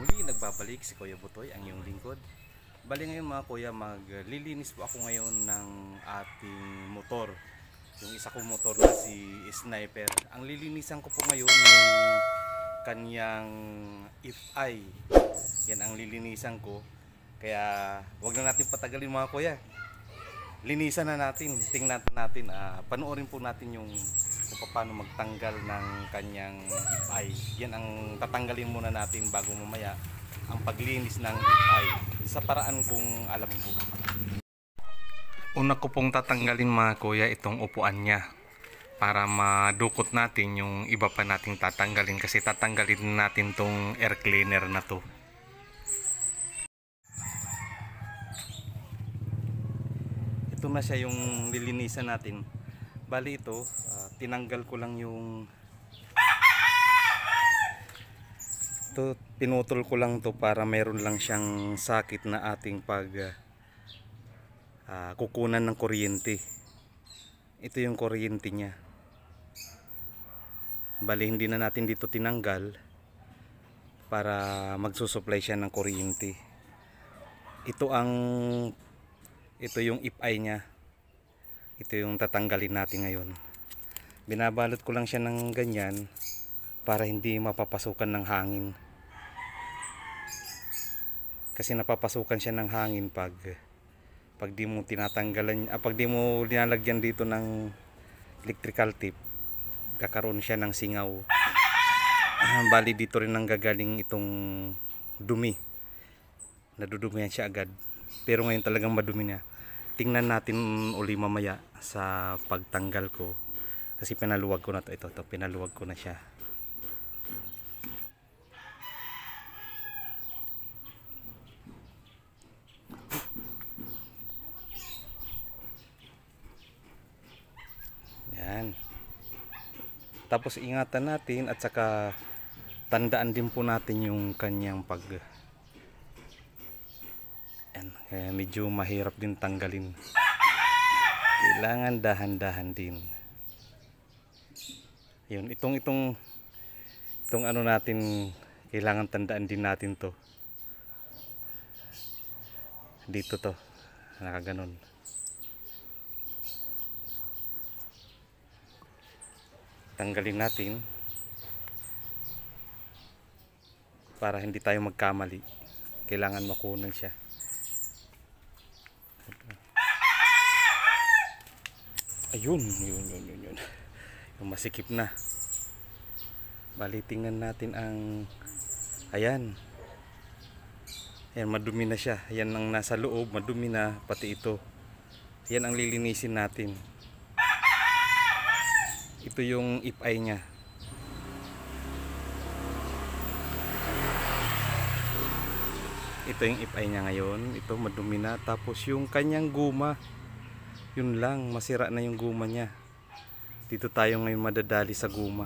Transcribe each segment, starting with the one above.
Muli nagbabalik si Kuya Butoy, ang iyong lingkod. Bali ngayon mga kuya, maglilinis po ako ngayon ng ating motor. Yung isa kong motor na si Sniper. Ang lilinisan ko po ngayon yung kanyang FI. Yan ang lilinisan ko. Kaya wag na natin patagalin mga kuya. Linisan na natin, tingnan natin, panoorin po natin yung kung paano magtanggal ng kanyang FI. Yan ang tatanggalin muna natin bago mamaya ang paglinis ng FI sa paraan kung alam ko. Una ko pong tatanggalin mga kuya itong upuan niya para madukot natin yung iba pa nating tatanggalin, kasi tatanggalin natin tong air cleaner na to. Ito na siya yung lilinisan natin. Bali ito, tinanggal ko lang yung ito, pinutol ko lang to para meron lang siyang sakit na ating pag kukunan ng kuryente. Ito yung kuryente niya. Bali hindi na natin dito tinanggal para magsusupply siya ng kuryente. Ito yung FI niya. Ito yung tatanggalin natin ngayon. Binabalot ko lang siya ng ganyan para hindi mapapasukan ng hangin. Kasi napapasukan siya ng hangin pag di mo tinatanggalan, pag di mo linalagyan dito ng electrical tape, kakaroon siya ng singaw. Bali dito rin nang gagaling itong dumi. Nadudumihan siya agad. Pero ngayon talagang madumi na. Tingnan natin uli mamaya sa pagtanggal ko. Kasi pinaluwag ko na to. Ito, pinaluwag ko na siya. Yan. Tapos ingatan natin at saka tandaan din po natin yung kanyang yan, kaya medyo mahirap din tanggalin. Kailangan dahan-dahan din. Yun, itong ano natin, kailangan tandaan din natin to. Dito to, nakaganon. Tanggalin natin para hindi tayo magkamali. Kailangan makunan siya. Ayun, yun. Yung masikip na. Bali, tingnan natin ang ayan. Ayan, madumi na siya. Ayan ang nasa loob, madumi na pati ito. Ayan ang lilinisin natin. Ito yung FI niya. Ito yung FI niya ngayon. Ito madumi na. Tapos yung kanyang guma, yun lang, masira na yung guma niya. Dito tayo ngayon madadali sa guma.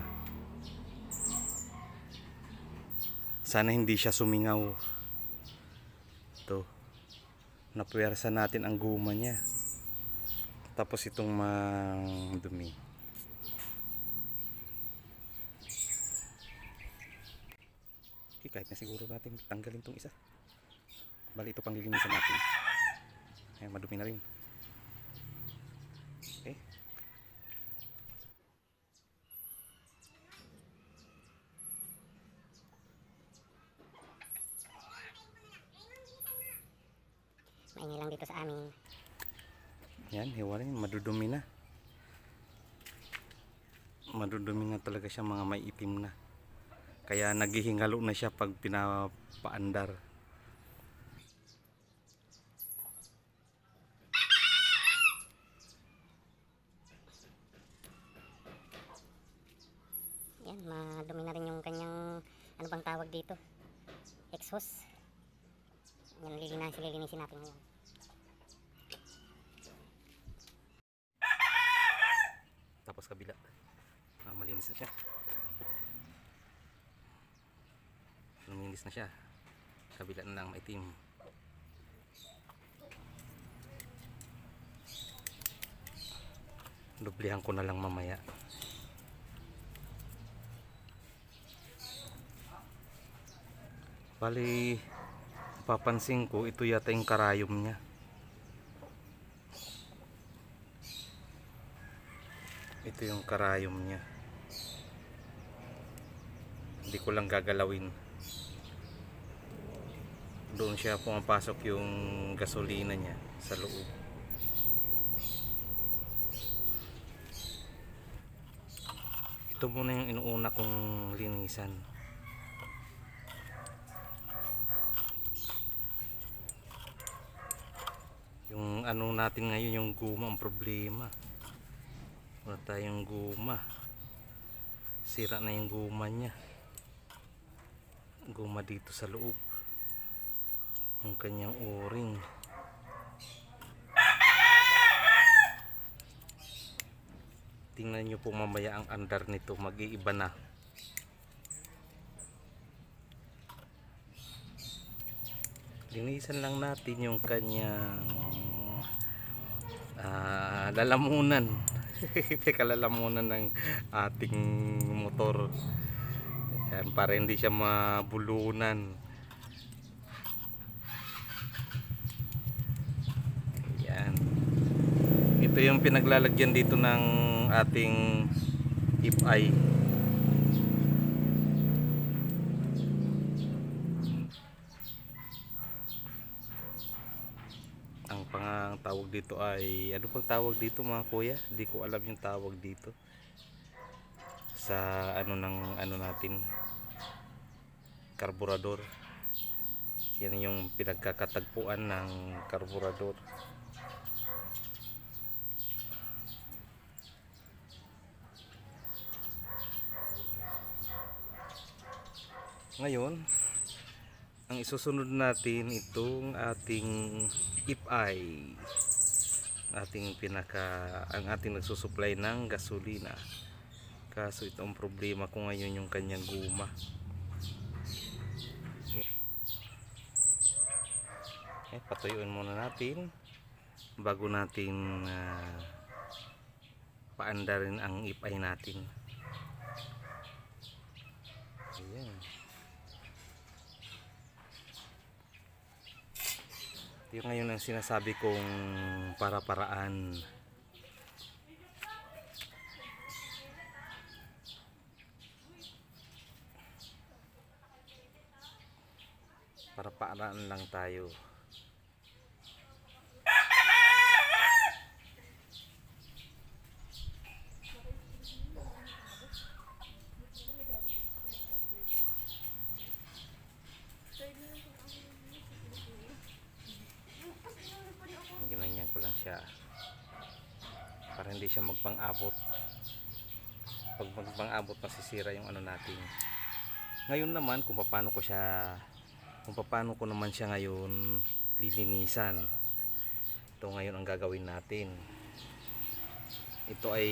Sana hindi siya sumingaw. Ito, napuwersa natin ang guma niya. Tapos itong dumi. Okay, kahit na siguro natin tanggalin itong isa. Bali ito pang lilinisan natin. Ayan, madumi na rin. Okay. Maingay lang dito sa amin. Yan, hiwalay, madudumi na. Madudumi na talaga siya, mga may itim na. Kaya naghihingalo na siya pag pinapaandar. Yan, madumi na rin yung kanyang, ano bang tawag dito? Exhaust. Yan, lilinisin natin ngayon. Tapos kabila, malinis na siya. Luminis na siya. Kabila na lang maitim. Dublihan ko na lang mamaya. Bali, papansin ko ito yata yung karayom niya. Ito yung karayom niya. Hindi ko lang gagalawin. Doon siya pumapasok yung gasolina niya sa loob. Ito muna yung inuuna kong linisan. Yung ano natin ngayon, yung guma ang problema. Wala tayong guma. Sira na yung guma niya. Guma dito sa loob. Yung kanyang o-ring. Tingnan nyo po mamaya ang andar nito, mag-iiba na. Linisan lang natin yung kanyang lalamunan. Teka, lalamunan ng ating motor. Yan, para hindi siya mabulunan. Yan. Ito yung pinaglalagyan dito ng ating ipay. Ang tawag dito ay, ano pang tawag dito mga kuya? Hindi ko alam yung tawag dito sa ano ng ano natin, karburador. Yan yung pinagkakatagpuan ng karburador. Ngayon, ang isusunod natin itong ating ipay, ang ating nagsusupply ng gasolina. Kaso itong problema ko ngayon yung kanyang guma. Patuyuin muna natin bago natin paandarin ang ipay natin. Ayan. Yung ngayon ang sinasabi kong para-paraan. Para-paraan lang tayo. Ginanyan ko lang siya para hindi siya magpang-abot. Pag magpang-abot, masisira yung ano natin. Ngayon naman kung paano ko naman siya ngayon lilinisan. Ito ngayon ang gagawin natin. Ito ay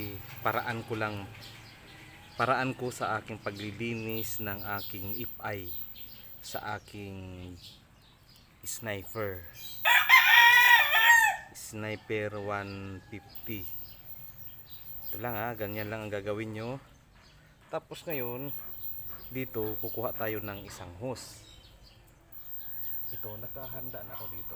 paraan ko sa aking paglilinis ng aking ipay sa aking sniper 150. Ito lang ganyan lang ang gagawin nyo. Tapos ngayon dito kukuha tayo ng isang hose. Ito, nakahanda na ako dito.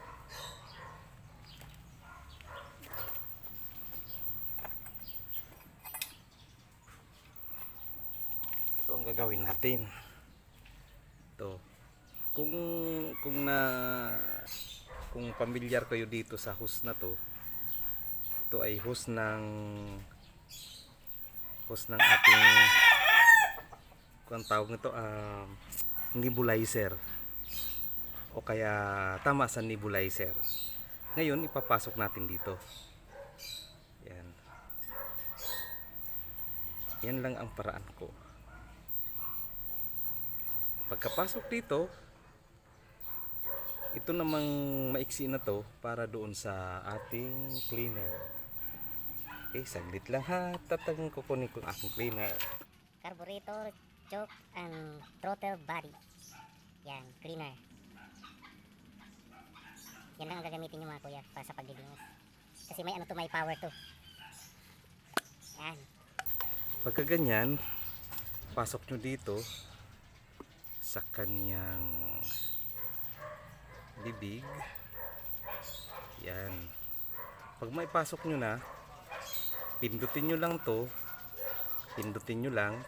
Ito ang gagawin natin. Ito, kung pamilyar kayo dito sa hose na to, ito ay hose ng ating, kung tawag nito, nebulizer, o kaya tama sa nebulizer. Ngayon ipapasok natin dito. Yan lang ang paraan ko. Pagkapasok dito, ito namang maiksi na to para doon sa ating cleaner. Okay, saglit lang ha. Tatangin ko kunin ko ang aking cleaner. Carburetor, choke, and throttle body. Yan, cleaner. Yan lang ang gagamitin nyo mga kuya para sa paglilinis. Kasi may ano to, may power to. Yan. Pagka ganyan, pasok nyo dito sa kanyang bibig. Yan. Pag maipasok nyo na, pindutin nyo lang to. Pindutin nyo lang.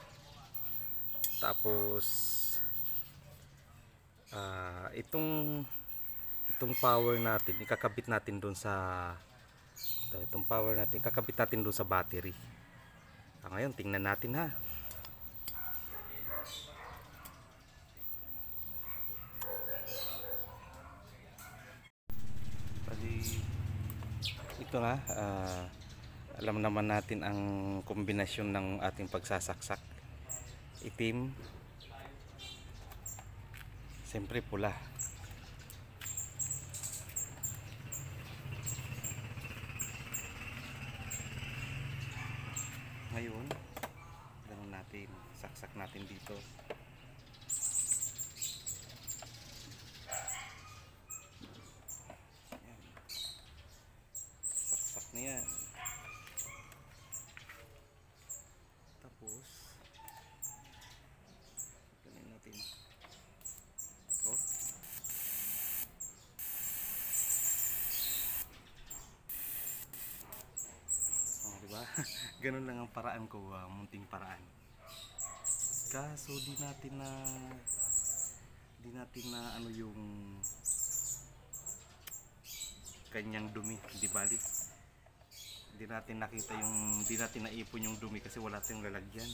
Tapos itong power natin ikakabit natin doon sa itong power natin kakabit natin doon sa battery. Ngayon tingnan natin ha. Bali ito na, alam naman natin ang kombinasyon ng ating pagsasaksak. Itim, siyempre pula. Ngayon ganun natin, saksak natin dito. Ayan. Saksak na yan. Tapos ganun natin. Oh. Diba? Ganun lang ang paraan ko, munting paraan. Kaso di natin na ano yung kanyang dumi, di bali. Di natin nakita yung, di natin naipon yung dumi kasi wala tayong lalagyan.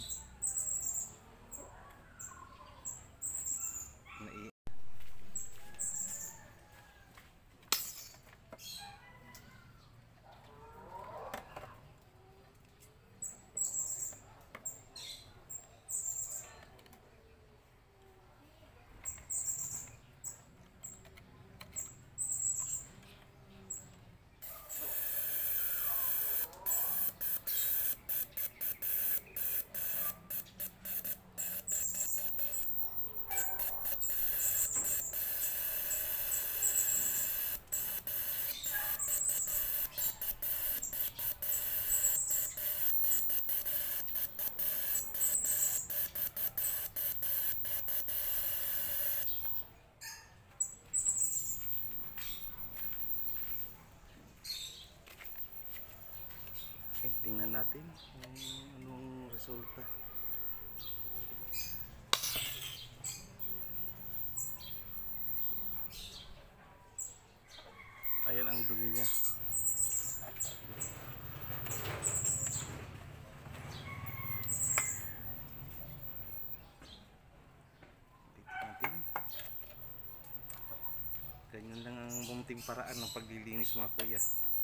Okay, tingnan natin kung anong resulta. Ayan ang dumi niya. Dito natin. Ganyan lang ang munting paraan ng paglilinis mga kuya.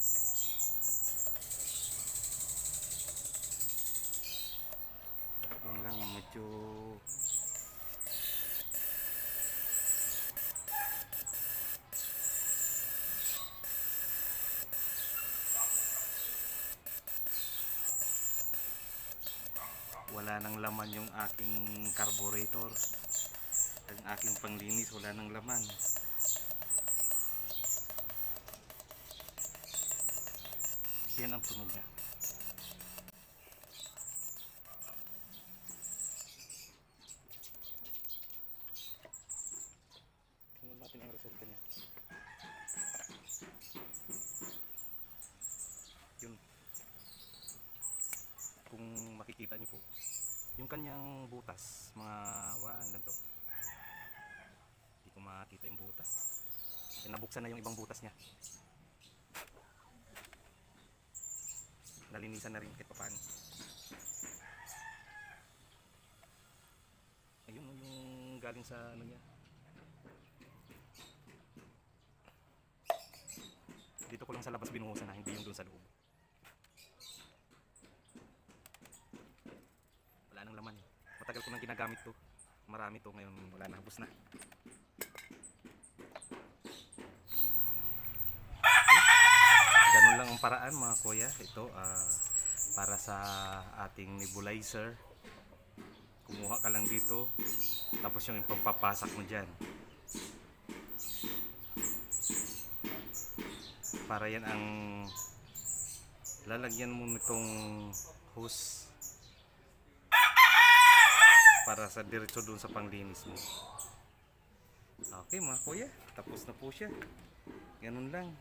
Yun lang, medyo wala nang laman yung aking carburetor. Ang aking panglinis wala nang laman. Yan ang tunog niya. Tingnan natin ang resulta niya. Yun. Kung makikita niyo po, yung kanyang butas, mga ganito. Hindi ko makita yung butas. Nabuksan na yung ibang butas niya. Nalinisan na rin kahit paano. Ayun yung galing sa ano niya. Dito ko lang sa labas binuhusan na, hindi yung doon sa loob. Wala nang laman. Matagal ko nang ginagamit to. Marami to, ngayon wala na, habos na. Ganun lang ang paraan mga kuya. Ito para sa ating nebulizer. Kumuha ka lang dito, tapos yung ipapapasak mo dyan. Para yan ang lalagyan mo nitong hose para sa diretso dun sa panglinis mo. Okay mga kuya, tapos na po siya. Ganun lang.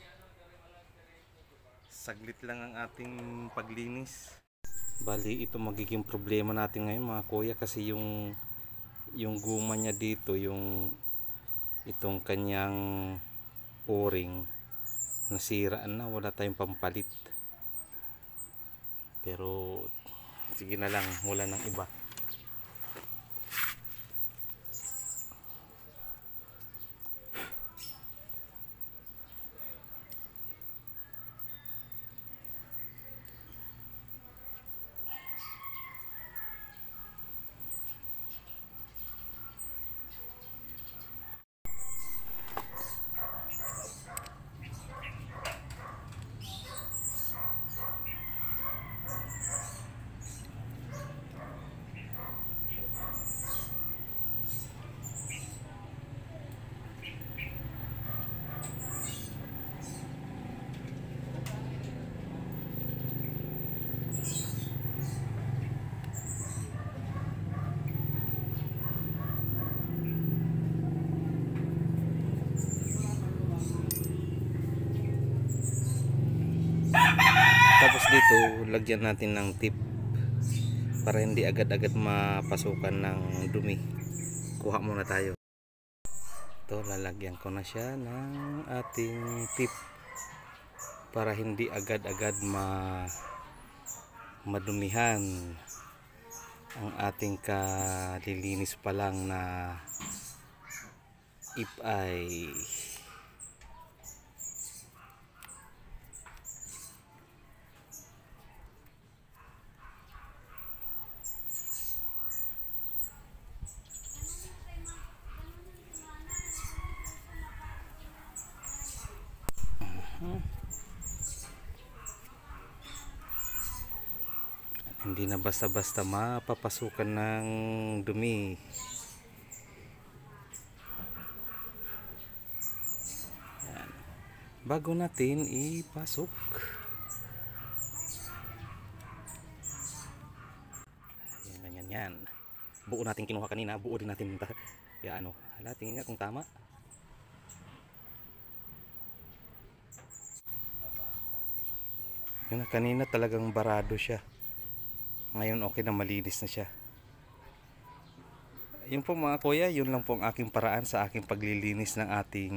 Saglit lang ang ating paglinis. Bali, ito magiging problema natin ngayon mga kuya, kasi yung guma niya dito, itong kanyang o-ring, nasiraan na, wala tayong pampalit. Pero sige na lang, wala nang iba. Tapos dito, lagyan natin ng tip para hindi agad-agad mapasukan ng dumi. Kuha muna tayo. Ito, lalagyan ko na siya ng ating tip para hindi agad-agad madumihan ang ating kalilinis pa lang na ipay. Hindi na basta-basta mapapasukan ng dumi. Yan. Bago natin ipasok, yan. Buo natin kinuha kanina, buo din natin ya ano. Hala, tingin nga kung tama. Yun na, kanina talagang barado siya. Ngayon okay na, malinis na siya. Yun po mga kuya, yun lang po ang aking paraan sa aking paglilinis ng ating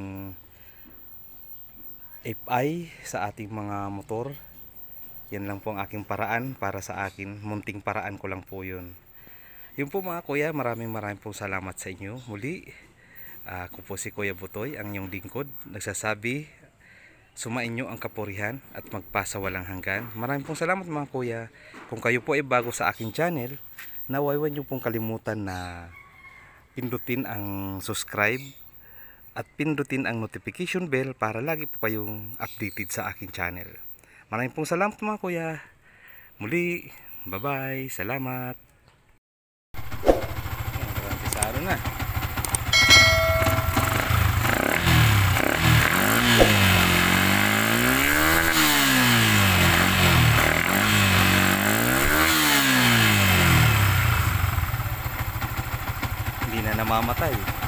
FI sa ating mga motor. Yan lang po ang aking paraan para sa akin. Munting paraan ko lang po yun. Yun po mga kuya, maraming pong salamat sa inyo. Muli, ako po si Kuya Butoy, ang inyong lingkod. Nagsasabi, sumainyo ang kapurihan at magpasa walang hanggan. Maraming pong salamat mga kuya. Kung kayo po ay bago sa aking channel, naway huwag niyo pong kalimutan na pindutin ang subscribe at pindutin ang notification bell para lagi po kayong updated sa aking channel. Maraming pong salamat mga kuya. Muli, bye-bye. Salamat. Saro na. Hindi na namamatay.